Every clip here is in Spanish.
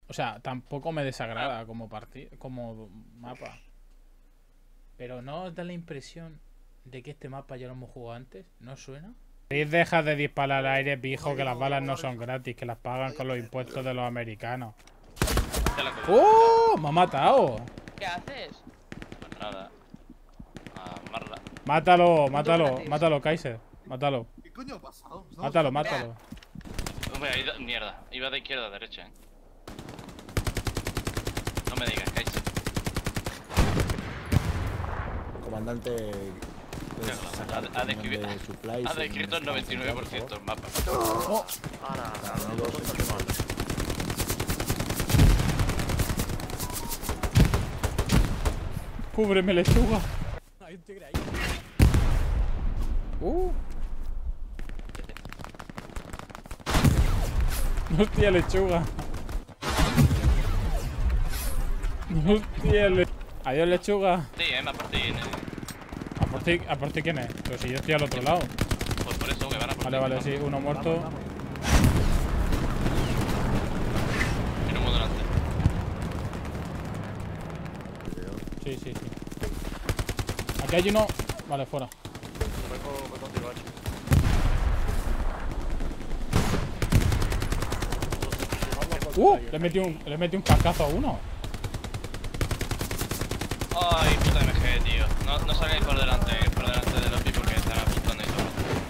O sea, tampoco me desagrada como como mapa. Pero ¿no os da la impresión de que este mapa ya lo hemos jugado antes? ¿No os suena? Deja de disparar al aire, pijo, que las balas no son gratis, que las pagan con los impuestos de los americanos. ¡Oh! ¡Me ha matado! ¿Qué haces? Pues nada. Amarla. Mátalo, mátalo, mátalo, Kaiser. Mátalo. ¿Qué coño ha pasado? Mátalo, mátalo. Hombre, mierda. Iba de izquierda a derecha, No me digas, Kaiser. Comandante. Ha descrito el 99% del mapa. Oh. Cúbreme, lechuga. Hay un tigre ahí. Hostia, lechuga. Hostia, adiós, lechuga. Sí, me ¿A por ti quién es? Pero si yo estoy al otro lado. Pues por eso que van a por Vale, vale, sí, uno muerto. Tiene uno delante. Sí, sí, sí. Aquí hay uno. Vale, fuera. Le metí un cascazo a uno. Ay, puta MG, tío. No salgáis por delante de los pipos que están apuntando y todo.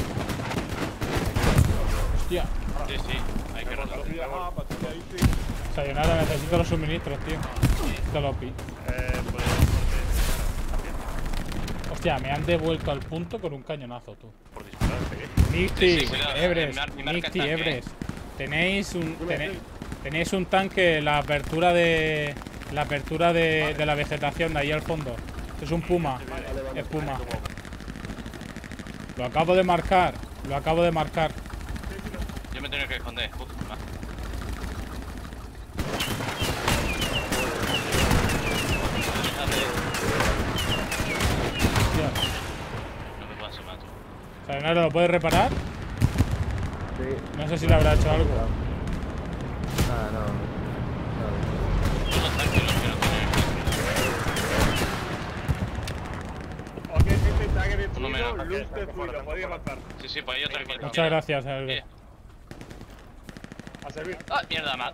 Hostia. Sí, sí, hay que rotar. Sayonara, necesito los suministros, tío. Te los pi. Hostia, me han devuelto al punto con un cañonazo, tú. Por dispararte, Nixty, Sí, Ebres, mi marca Nixty, tanque. Ebres. Tenéis un tanque, la apertura de la vegetación de ahí al fondo. Es un puma. Es puma. Lo acabo de marcar. Yo me tengo que esconder, justo. Hostia. No me puedo asomar, tú. Sayonara, ¿lo puedes reparar? Sí. No sé si le habrá hecho algo. Ah, no. Los tanques los que no tienen. Uno menos. Sí, pues hay otro aquí. Muchas gracias, Ebres. A servir. ¡Ah, mierda! Vale.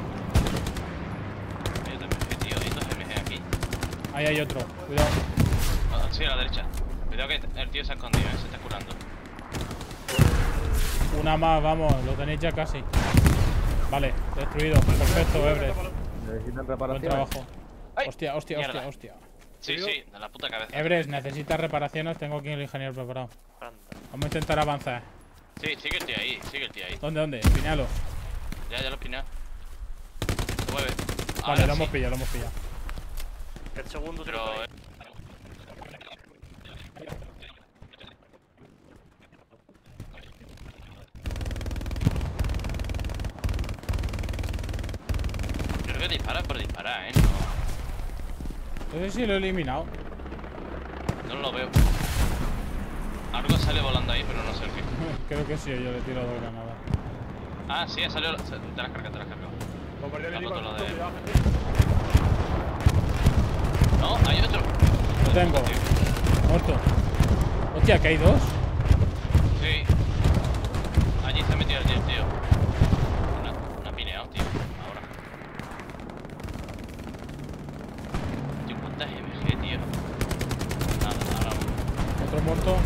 Hay otro MG, tío. Hay dos MG aquí. Ahí hay otro. Cuidado. Sí, a la derecha. Cuidado que el tío se ha escondido, se está curando. Una más, vamos. Lo tenéis ya casi. Vale, destruido. Perfecto, Ebres. Necesitan Buen reparación. trabajo. Ay, Hostia, hostia, mierda. hostia, hostia. Sí, sí, de la puta cabeza. Ebres, necesitas reparaciones. Tengo aquí el ingeniero preparado. Vamos a intentar avanzar. Sí, sigue el tío ahí, ¿Dónde, dónde? Piñalo. Ya lo he pinado. Se mueve. Vale, Ahora lo hemos sí. pillado, lo hemos pillado. El segundo Pero... Creo que dispara por disparar, No sé si lo he eliminado. No lo veo. Algo sale volando ahí, pero no sé el qué. Creo que sí, yo le he tirado dos granadas. Ah, sí, ha salido... Te las cargas, te las cargas. La foto lo de... No, hay otro. Lo tengo. Muerto. Hostia, que hay dos. Sí. Allí se ha metido el jet, tío. Una pineado, tío. Ahora. Tío, ¿cuántas MG, tío? Nada, ahora uno. Otro muerto.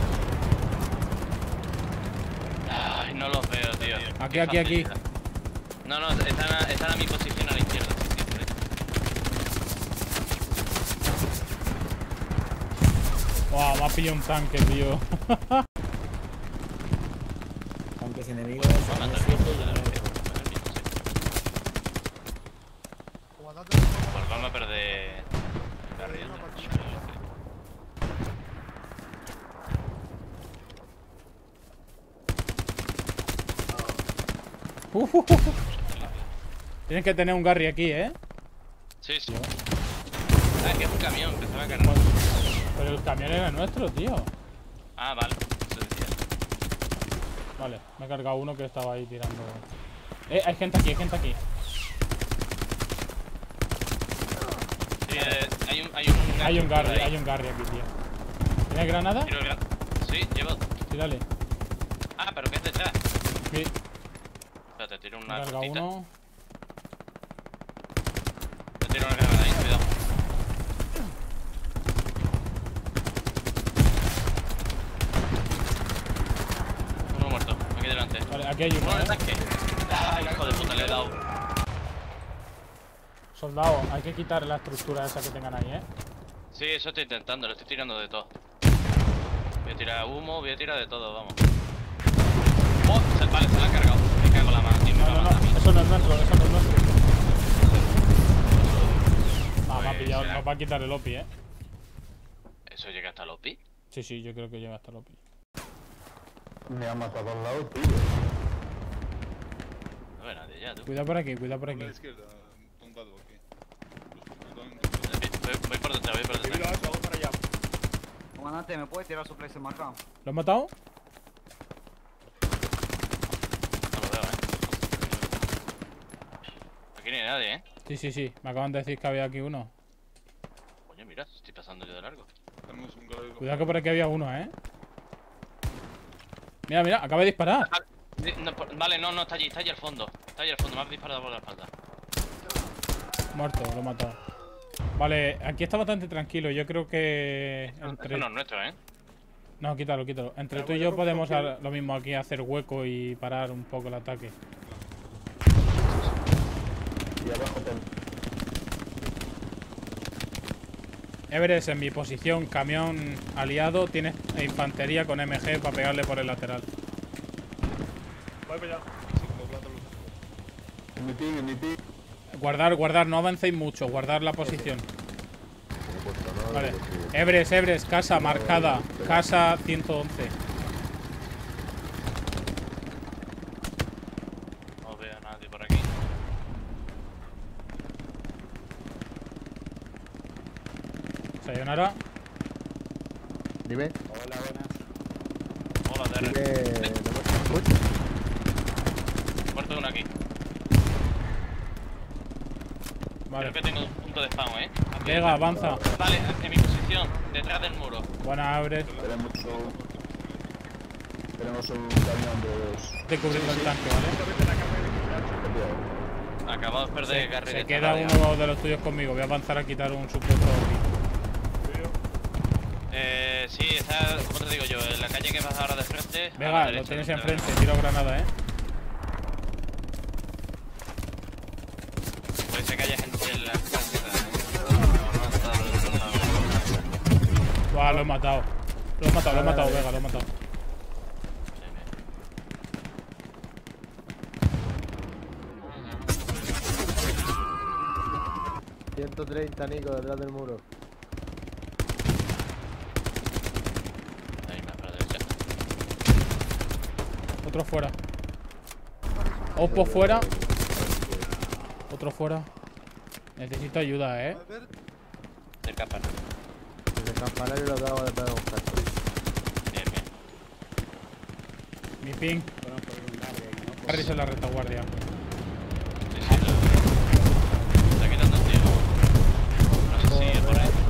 Ay, no los veo, tío. Aquí, Qué aquí, aquí. facilidad. No, están a mi posición a la izquierda, siempre. Wow, me ha pillado un tanque, tío. Tanques enemigos. Pues vamos a perder... Tienes que tener un Garry aquí, ¿eh? Sí, sí. Ah, que es un camión, pensaba que no. Pero el camión era nuestro, tío. Ah, vale, eso decía. Vale, me he cargado uno que estaba ahí tirando. Hay gente aquí, hay gente aquí. Hay un Garry, ahí. hay un Garry aquí, tío. ¿Tienes granada? Tiro el gran... Sí, llevo. Tírale. Ah, pero que es detrás. Sí, Espérate, tiro me una carga cortita. uno. Te tiro una granada ahí, cuidado. Uno muerto, aquí delante. Vale, aquí hay uno, Uno en el ¿eh? tanque. Ay, hijo de puta, le he dado. Soldado, hay que quitar la estructura esa que tengan ahí, ¿eh? Sí, eso estoy intentando, lo estoy tirando de todo. Voy a tirar humo, voy a tirar de todo, vamos. Oh, vale, se la han cargado. Me cago en la mano, tío, me No, va no, a matar a mí. no, eso no es nuestro, eso no es nuestro. Ah, me ha Pues pillado, será. nos va a quitar el OPI, ¿eh? ¿Eso llega hasta los pi? Sí, sí, yo creo que llega hasta el OPI. Me ha matado al lado, tío. No ve nadie ya, tú. Cuidado por aquí, cuidado por A aquí. la izquierda, tumbado aquí. Voy por detrás, voy por detrás. Vamos para allá. Comandante, ¿me puede tirar su place marcado? ¿Lo has matado? No lo veo, Aquí no hay nadie, Sí, sí, sí. Me acaban de decir que había aquí uno. Coño, mira, estoy pasando yo de largo. Tenemos un gallo. Cuidado que por aquí había uno, ¿eh? Mira, mira, acaba de disparar. Vale, no, está allí al fondo. Está allí al fondo, me has disparado por la espalda. Muerto, lo he matado. Vale, aquí está bastante tranquilo. Yo creo que Eso entre... no es nuestro, No, quítalo, quítalo. Entre tú y yo podemos lo mismo aquí, hacer hueco y parar un poco el ataque. Y abajo también. Everest, en mi posición, camión aliado, tienes infantería con MG para pegarle por el lateral. Voy para allá. En mi ping, en mi ping. Guardar, guardar, no avancéis mucho, guardar la posición. No he puesto nada, Vale. pero sí. Everest, casa marcada. Casa 111. No veo a nadie por aquí. Sayonara. Dime. Hola, DR. Dime. Muerto uno aquí. Vale. Creo que tengo un punto de spawn, Aquí. Llega, avanza. Vale, en mi posición, detrás del muro. Buena, Everest. Tenemos un camión de dos. Estoy cubriendo el tanque, ¿vale? Acabamos de perder Se, carril. se queda uno de los tuyos conmigo. Voy a avanzar a quitar un supuesto. Sí, está, como te digo yo, en la calle que vas ahora de frente. a la Vega, lo derecha, tienes no te enfrente. veo. Tiro granada, Puede ser que haya gente en la casa. Buah, lo he matado. Lo he matado, Vega, lo he matado. 130, Nico, detrás del muro. Ahí más para la derecha. Otro fuera. Oppo fuera. Otro fuera. Necesito ayuda, Del campanario. Desde el campanario lo acabo de pegar un casco. Bien, bien. Mi ping. Carries en la retaguardia. Sí, sí, lo está quitando el tío. No sé si es por ahí.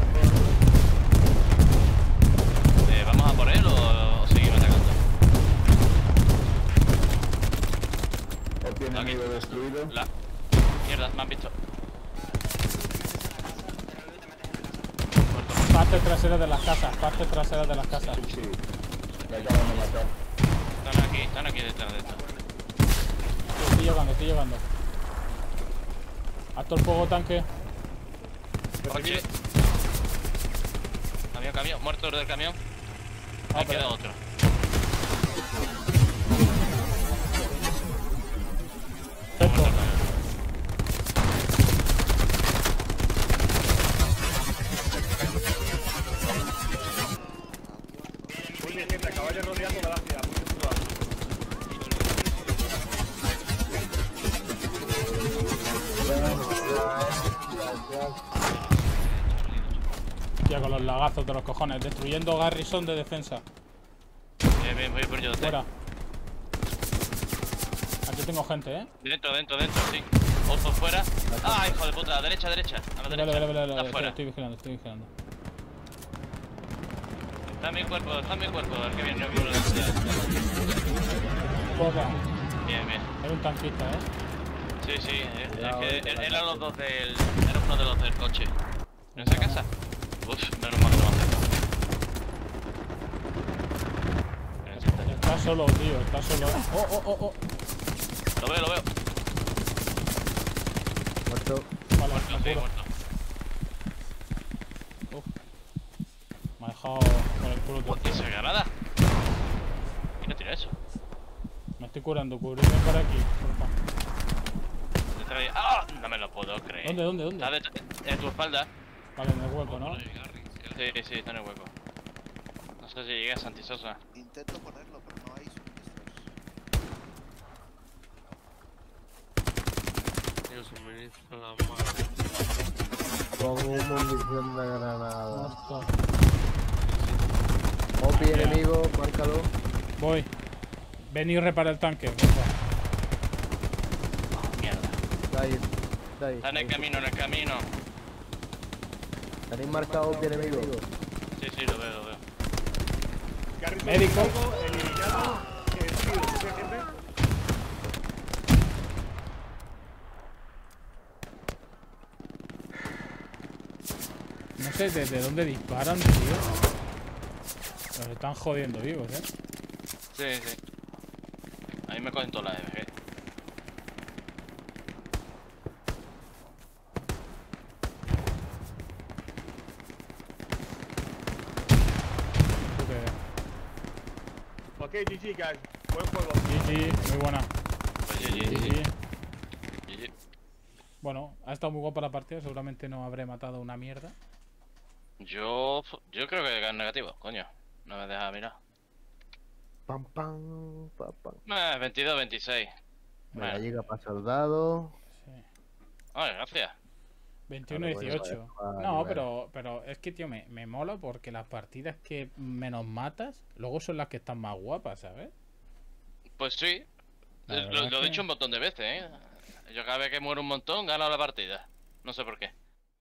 ¿Vamos a por él o seguimos atacando? Opio enemigo destruido. Mierda, me han visto. Partes traseras de las casas, partes traseras de las casas. Sí, me acaban de matar. Están aquí detrás de esto. Estoy llegando. Alto el fuego, tanque. Coche. Camión, muerto del camión. Ah, Ahí pero- queda otro. Perfecto. Muerto el camión. Muy bien, gente, caballo rodeando Galaxia. Muy bien. Ya con los lagazos de los cojones. Destruyendo Garrison de defensa. Bien, voy por yo. Fuera. Aquí tengo gente, Dentro, sí. Otro fuera. Ah, hijo de puta, a la derecha. A la derecha. Vale, Está fuera. estoy vigilando. Está en mi cuerpo, el que viene por la ciudad. Poca. Bien, bien. Era un tanquista, ¿eh? Sí, sí, es que eran los dos del... Era uno de los del coche. ¿En esa casa? Uf, menos mal que no me acerco. Está solo, tío, está solo. Oh. Lo veo. Muerto. Vale, Muerto, me sí, curo. muerto. Uf. Me ha dejado con el culo todo. ¿Y esa granada? ¿Quién no tira eso? Me estoy curando, cubrirme por aquí, porfa. Detrás de- ¡Ah! No me lo puedo creer. ¿Dónde? Está en tu espalda. Vale, en el hueco, ¿no? Sí, está en el hueco. No sé si llegué a Santisosa. Intento ponerlo, pero no hay suministros. Yo suministro la madre. Con un munición de granada. Muerto. Opi enemigo, márcalo. Voy. Ven y repara el tanque, porfa. Mierda. Está ahí. Está en el camino. Tenéis marcado Opi enemigo. Sí, lo veo. Garrison Médico. eliminado. Sí, suficiente. No sé desde dónde disparan, tío. Nos están jodiendo vivos, ¿eh? Sí. Ahí me cogen todas las MG. Ok, GG, guys. Buen juego. GG, muy buena. Pues GG. Bueno, ha estado muy guapa la partida, seguramente no habré matado una mierda. Yo creo que es negativo, coño. No me deja mirar. Pam, pam. 22-26. La Bueno. llega para soldado. Sí. Ay, gracias. 21-18. Vale, No, vale. pero es que, tío, me mola porque las partidas que menos matas, luego son las que están más guapas, ¿sabes? Pues sí. La verdad Lo he que- dicho un montón de veces, ¿eh? Yo cada vez que muero un montón, gano la partida. No sé por qué.